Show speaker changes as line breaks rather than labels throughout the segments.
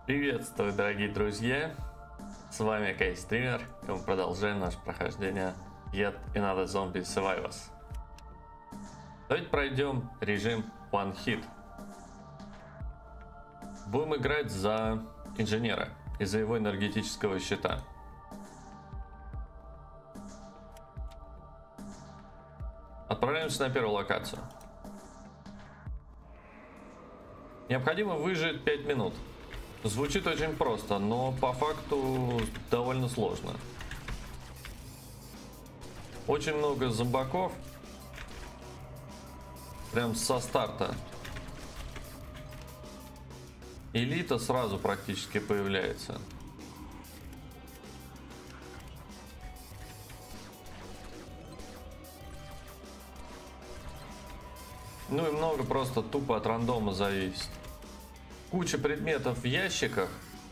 Приветствую, дорогие друзья! С вами Кейстример, и мы продолжаем наше прохождение Yet Another Zombie Survivors. Давайте пройдем режим One Hit. Будем играть за инженера и за его энергетического щита. Отправляемся на первую локацию. Необходимо выжить 5 минут. Звучит очень просто, но по факту довольно сложно. Очень много зомбаков. Прям со старта. Элита сразу практически появляется. Ну и много просто тупо от рандома зависит. Куча предметов в ящиках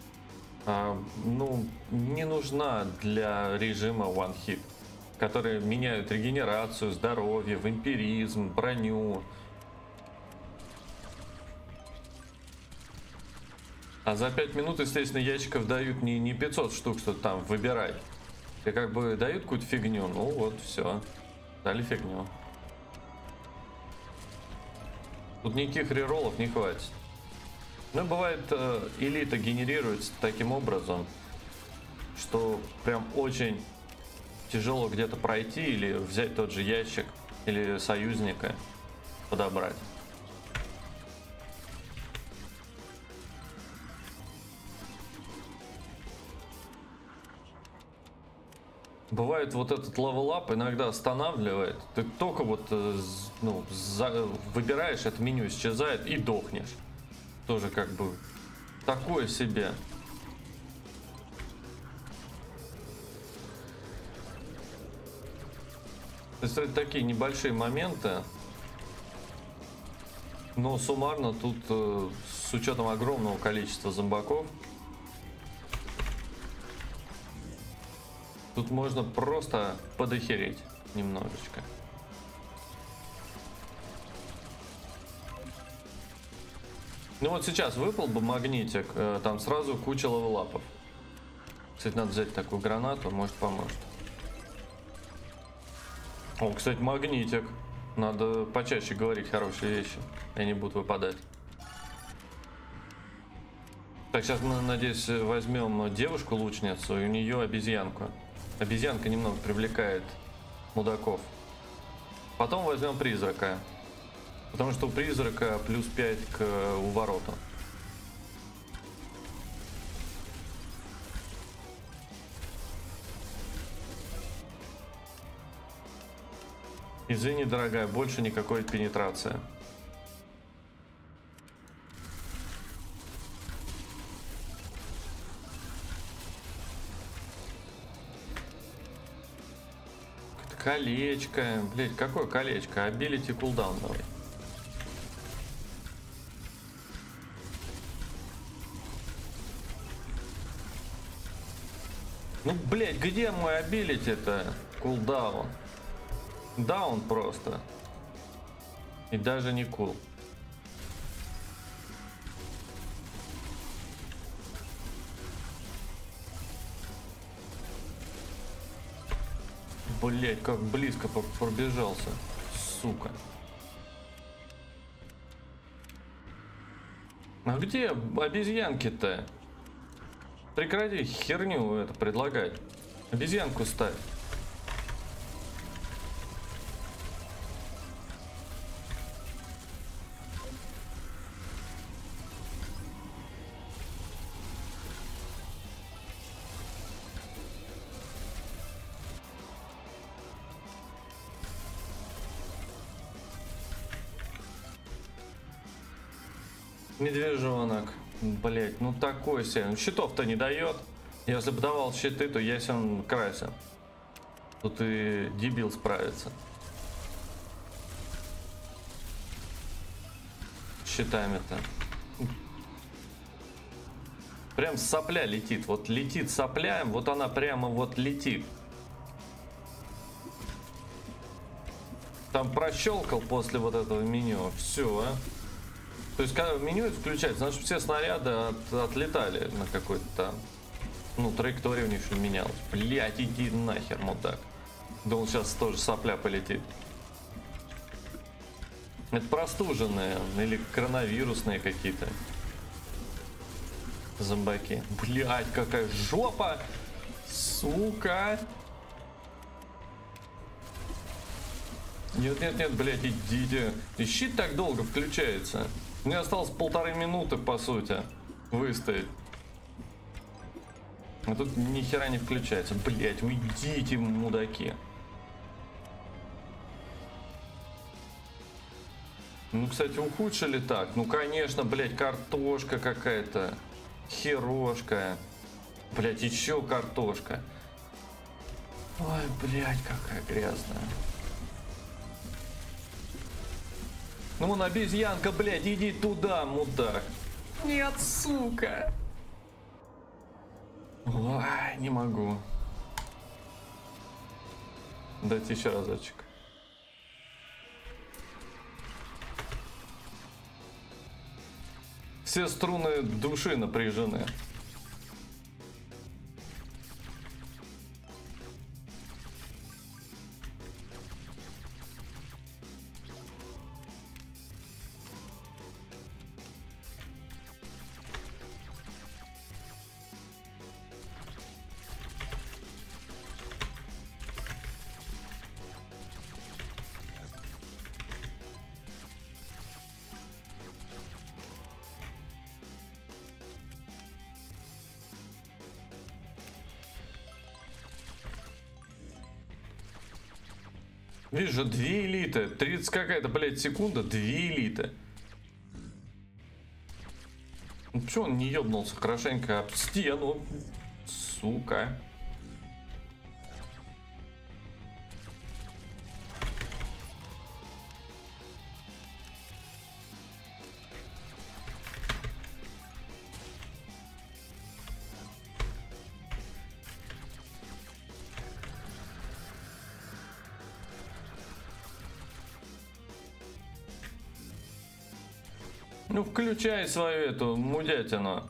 не нужна для режима One Hit, которые меняют регенерацию, здоровье, вампиризм, броню. А за 5 минут, естественно, ящиков дают не 500 штук, что там выбирай. И как бы дают какую-то фигню, ну вот, все, дали фигню. Тут никаких рероллов не хватит. Ну, бывает, элита генерируется таким образом, что прям очень тяжело где-то пройти или взять тот же ящик, или союзника подобрать. Бывает, вот этот левел-ап иногда останавливает. Ты только вот выбираешь, это меню исчезает и дохнешь. Тоже как бы такое себе. То есть это такие небольшие моменты. Но суммарно тут, с учетом огромного количества зомбаков, тут можно просто подохереть немножечко. Ну вот сейчас выпал бы магнитик, там сразу куча левелапов. Кстати, надо взять такую гранату, может поможет. О, кстати, магнитик. Надо почаще говорить хорошие вещи, и они будут выпадать. Так, сейчас мы, надеюсь, возьмем девушку-лучницу и у нее обезьянку. Обезьянка немного привлекает мудаков. Потом возьмем призрака. Потому что у призрака плюс 5 к увороту. Извини, дорогая, больше никакой пенетрации. Колечко. Блять, какое колечко? Ability кулдаун давай. Ну, блять, где мой абилити-то? Кулдаун. Даун просто. И даже не кул. Блять, как близко пробежался. Сука. А где обезьянки-то? Прекрати херню это предлагать. Обезьянку ставь. Медвежонок. Блять, ну такой себе. Щитов-то не дает. Если бы давал щиты, то ясен красен. Тут и дебил справится. Щитами-то. Прям сопля летит. Вот летит сопля, вот она прямо вот летит. Там прощелкал после вот этого меню. Все, а? То есть, когда меню это включается, значит, все снаряды отлетали на какой-то там. Ну, траектория у них что менялась. Блять, иди нахер, мудак. Да он сейчас тоже сопля полетит. Это простуженные или коронавирусные какие-то зомбаки. Блять, какая жопа! Сука! Нет, нет, нет, блять, идите. И щит так долго включается. Мне осталось 1,5 минуты, по сути, выстоять. А тут ни хера не включается. Блять, уйдите, мудаки. Ну, кстати, ухудшили так. Ну, конечно, блять, картошка какая-то. Херошка. Блять, еще картошка. Ой, блять, какая грязная. Ну, вон обезьянка, блять, иди туда, мудак. Нет, сука. Ой, не могу. Дайте еще разочек. Все струны души напряжены. Вижу, 2 элиты. 30 какая-то, блядь, секунда. 2 элиты. Ну, почему он не ебнулся хорошенько об стену? Сука. Ну, включай свою эту мудятину.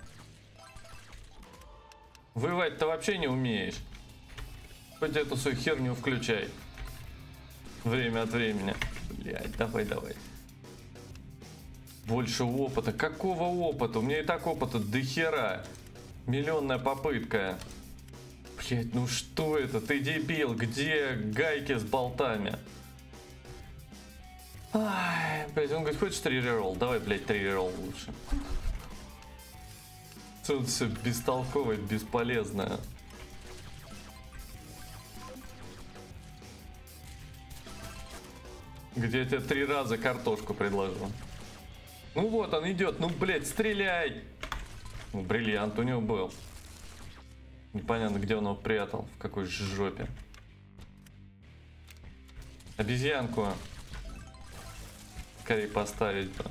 Воевать-то вообще не умеешь. Хоть эту свою херню включай. Время от времени. Блядь, давай, давай. Больше опыта. Какого опыта? У меня и так опыта до хера. Миллионная попытка. Блядь, ну что это? Ты дебил. Где гайки с болтами? Ай, блядь, он говорит, хочешь 3 реролл? Давай, блядь, 3 реролл лучше. Тут все бестолковое, бесполезное. Где я тебе 3 раза картошку предложил. Ну вот он идет, ну, блядь, стреляй! Ну, бриллиант у него был. Непонятно, где он его прятал, в какой жопе. Обезьянку. Скорее поставить бы.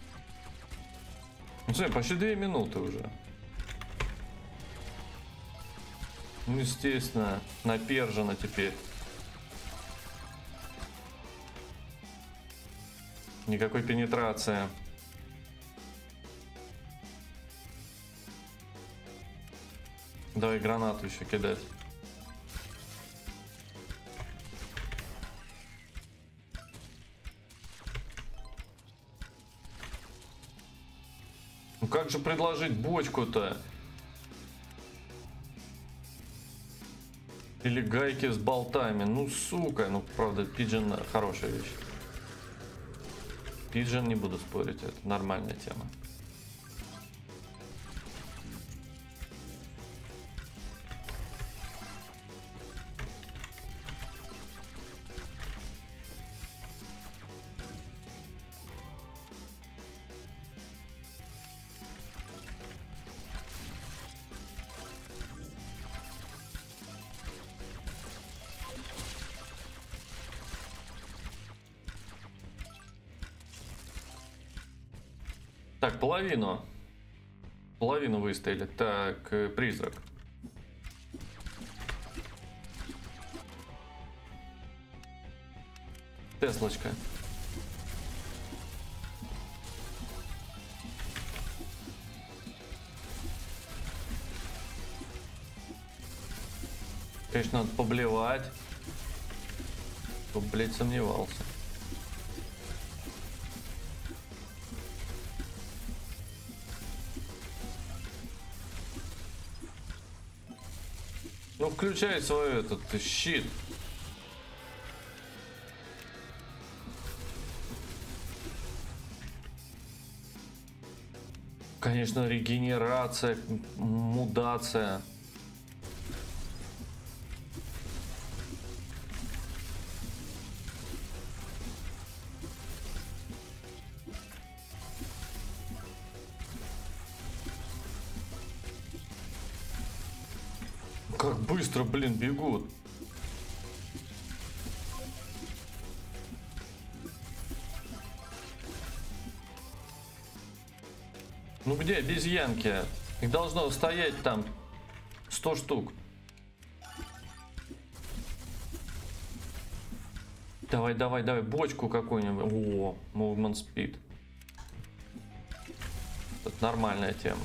Ну, смотри, почти 2 минуты уже. Ну, естественно, напержено теперь. Никакой пенетрации. Давай гранату еще кидать. Ну как же предложить бочку-то? Или гайки с болтами. Ну, сука. Ну, правда, пиджин хорошая вещь. Пиджин, не буду спорить, это нормальная тема. Так, половину. Половину выстояли. Так, призрак. Теслочка. Конечно, надо поблевать. Кто, блядь, сомневался. Ну, включай свой этот щит. Конечно, регенерация, мудация. Как быстро, блин, бегут. Ну где обезьянки? Их должно стоять там 100 штук. Давай, давай, давай, бочку какую-нибудь. О, movement speed. Это нормальная тема.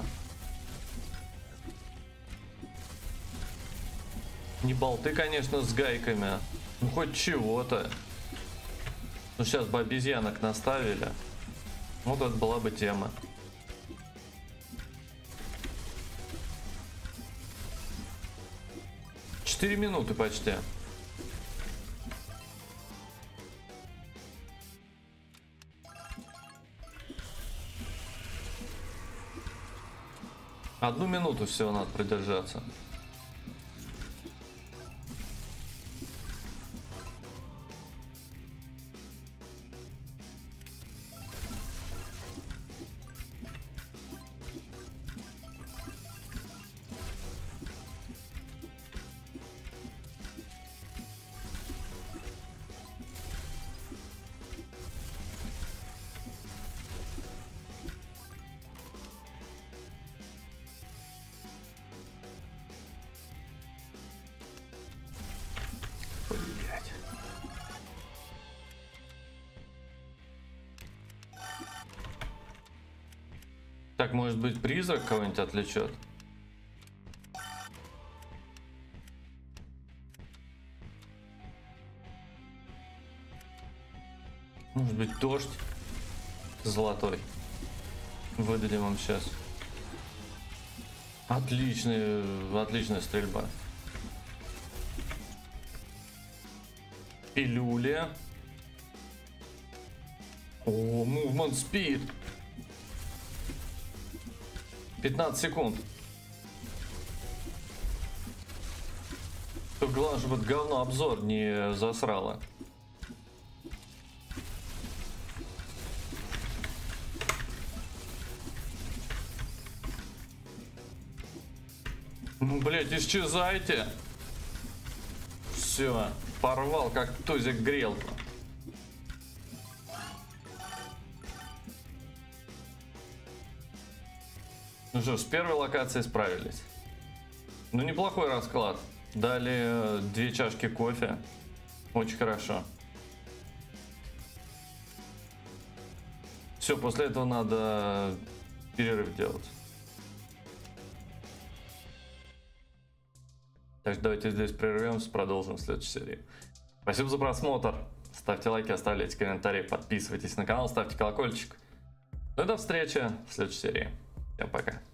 Не болты, конечно, с гайками. Ну хоть чего-то. Ну сейчас бы обезьянок наставили. Вот это была бы тема. Четыре минуты почти. Одну минуту всего надо продержаться. Так, может быть, призрак кого-нибудь отвлечет? Может быть, дождь золотой. Выдадим вам сейчас. Отличная стрельба. Пилюля. О, movement speed. 15 секунд. Только главное, чтобы это говно обзор не засрало. Ну, блять, исчезайте. Все, порвал, как тузик грелку. Ну что ж, с первой локацией справились. Ну, неплохой расклад. Дали 2 чашки кофе. Очень хорошо. Все, после этого надо перерыв делать. Так что давайте здесь прервемся, продолжим в следующей серии. Спасибо за просмотр. Ставьте лайки, оставляйте комментарии, подписывайтесь на канал, ставьте колокольчик. Ну и до встречи в следующей серии. Всем пока.